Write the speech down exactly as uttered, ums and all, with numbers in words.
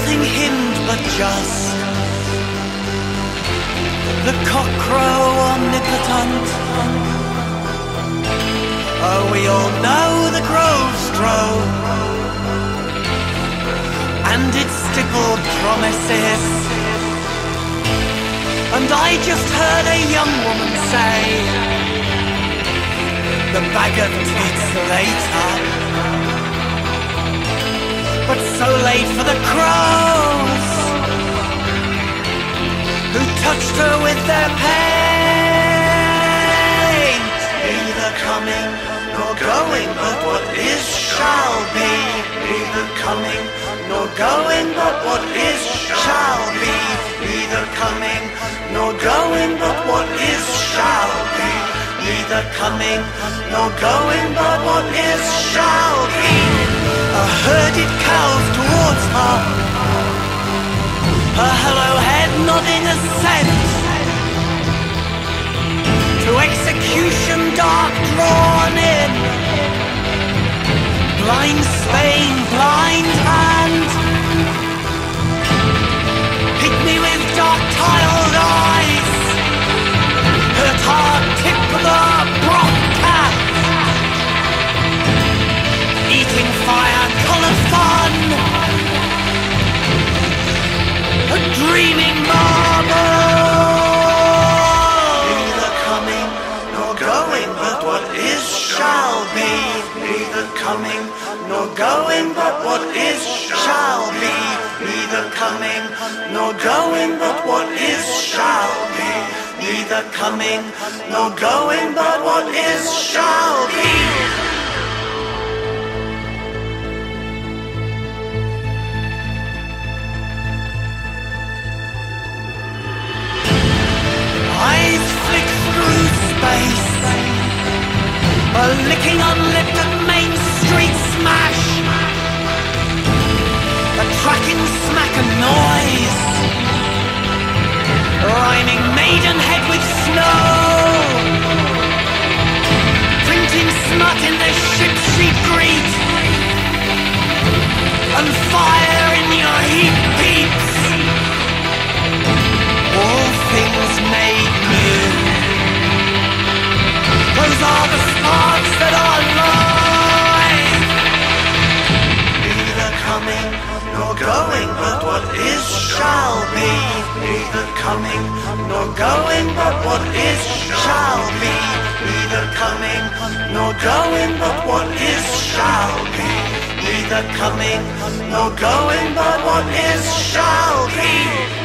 nothing hymned but just the cockcrow omnipotent. Oh, we all know the grove's drove and its stippled promises. And I just heard a young woman say, the bag of tits later, but so late for the crows, who touched her with their paint. Neither coming nor going, but what is shall be. Neither coming nor going, but what is shall be. Neither coming nor going, but what is shall be. Neither coming nor going, but what is shall be. A herded cows towards her, her hollow head nodding assent to execution dark drawn in. Blind Spain, blind hand, hit me with dark tiled eyes. Her hard tip the broth cat, eating fire colophon, a dreaming marble. Neither coming nor going, but what is shall be. Neither coming nor going, but what is shall be. Neither coming nor going, but what is shall be. Neither coming nor going, but what is shall be. Eyes flick through space, a licking unlipped at Main Street smash, a tracking smack and noise, rhyming Maidenhead with snow, printing smut in the ship she greet, and fire in your heat beats. All things made new, those are the sparks that are life. Neither coming nor going, but what is shall be. Neither coming nor going, but what is shall be. Neither coming nor going, but what is shall be. Neither coming nor going, but what is shall be.